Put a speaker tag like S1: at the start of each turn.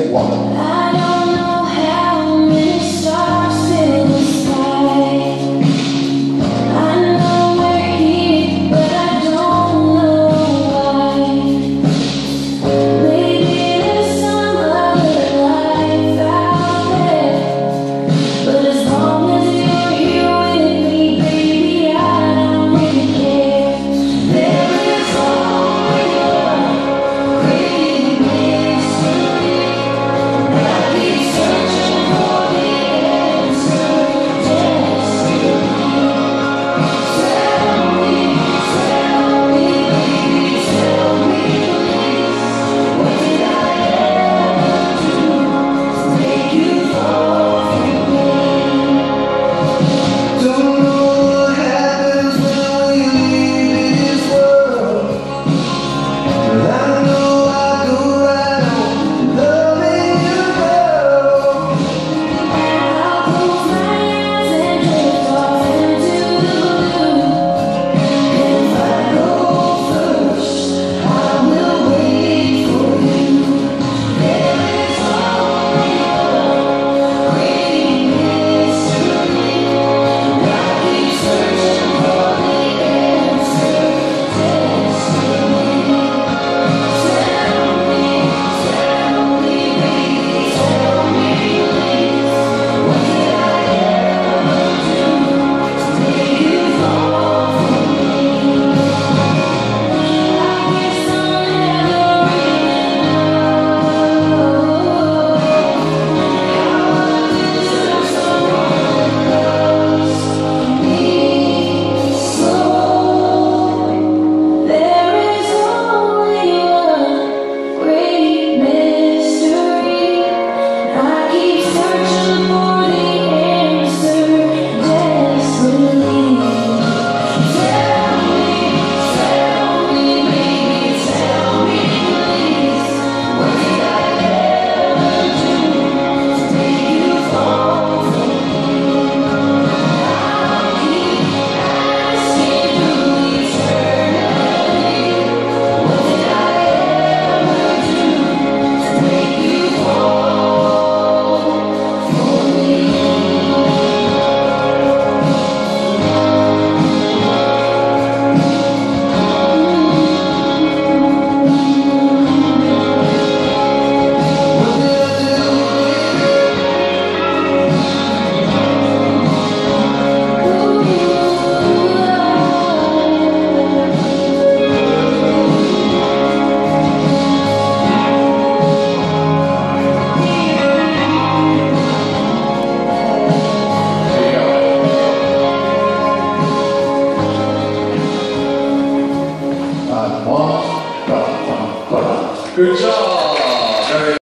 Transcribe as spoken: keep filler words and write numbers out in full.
S1: one.
S2: I don't know how many stars fill the sky. I know we're here, but I don't know why. Maybe there's some other life out there, but as long as you're here with me, baby, I don't really care. There is only one great mystery. I keep searching for the answer. Destiny. Tell me, tell me, baby, tell me please. What did I ever do to make you fall for me?
S3: Don't know what happens when we leave this world, but I know I go right on loving you, girl.
S2: I'll close my eyes and drift off into the blue. If I go first, I will wait for you. There is only one great mystery. I keep searching for the answer. Destiny. Tell me, tell me, baby, tell me please. What did I ever do to make you fall for me? I guess I'll never really know how I deserve someone who loves me so. There is only one great mystery. I keep searching for the answer desperately. Tell me, tell me, baby, tell me please. What did I ever do to make you fall for me? I'll keep asking through eternity. What did I ever do to make you fall for me?
S3: What did I
S1: And one, one, one, one. Good job. Very